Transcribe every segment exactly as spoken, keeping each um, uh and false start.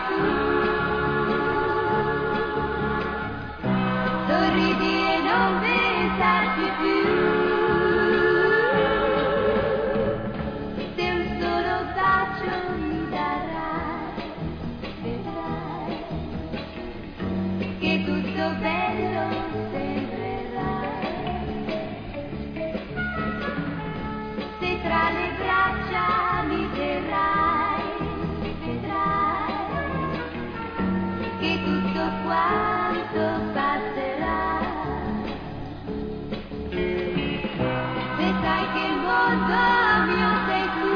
tu. Sorridi e non pensarci più. Se un solo bacio mi darai, vedrai che tutto bello sembrerà. Se tra le braccia mi terrai, vedrai che tutto quanto passerà. Se sai che il mondo mio sei tu,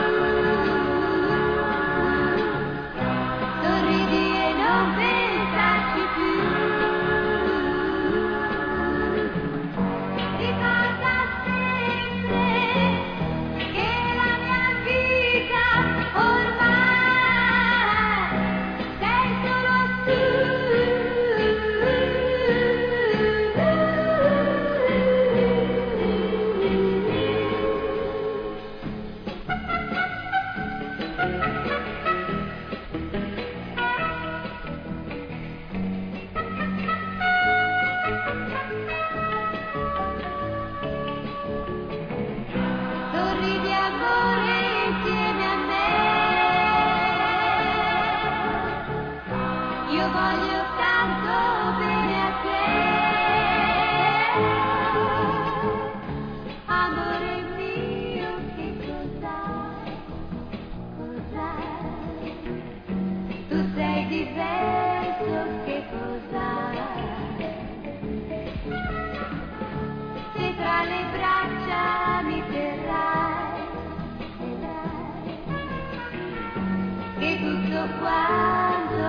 sorridi e non pensarci più. Ricorda sempre che la mia vita ormai sei solo tu. Sorridi amore insieme a me. Io voglio tanto bene a te. Amore mio, che cos'hai? Cos'hai? Tu sei diverso, che cos'hai? Se tra le braccia mi terrai, vedrai che tutto quanto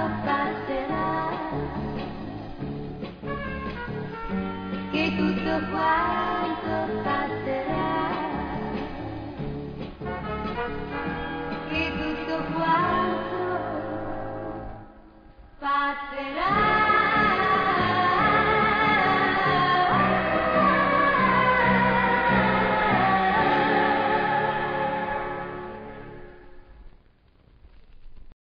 passerà, che tutto quanto